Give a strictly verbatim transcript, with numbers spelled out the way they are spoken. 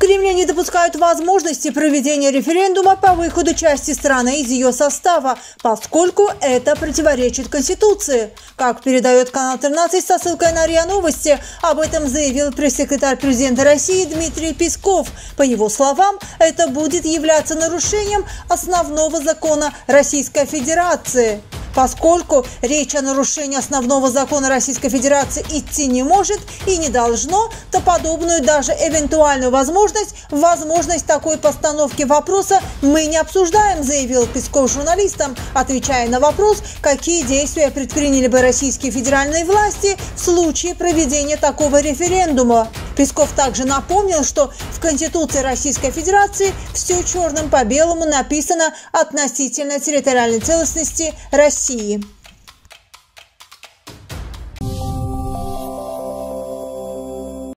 Кремле не допускают возможности проведения референдума по выходу части страны из ее состава, поскольку это противоречит Конституции. Как передает канал тринадцать со ссылкой на РИА Новости, об этом заявил пресс-секретарь президента России Дмитрий Песков. По его словам, это будет являться нарушением основного закона Российской Федерации. Поскольку речь о нарушении основного закона Российской Федерации идти не может и не должно, то подобную даже эвентуальную возможность, возможность такой постановки вопроса мы не обсуждаем, заявил Песков журналистам, отвечая на вопрос, какие действия предприняли бы российские федеральные власти в случае проведения такого референдума. Песков также напомнил, что в Конституции Российской Федерации все черным по белому написано относительно территориальной целостности России.